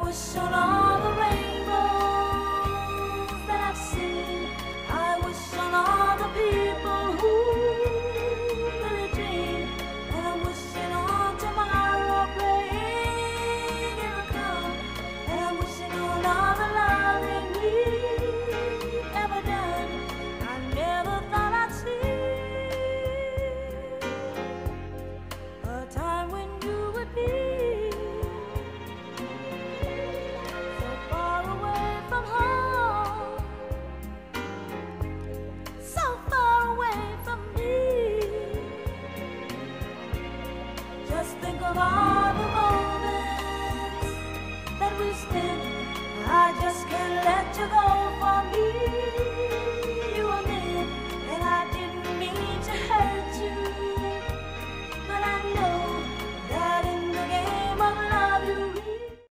wish on all the rainbows that I've seen. I wish on all the people who really dream. And I'm wishing on tomorrow, praying it'll come. And I'm wishing on all the loving we've ever done. I never thought I'd see a time when you would be so far away from home, so far away from me. Just think of all the moments that we spent. I just can't let you go for me.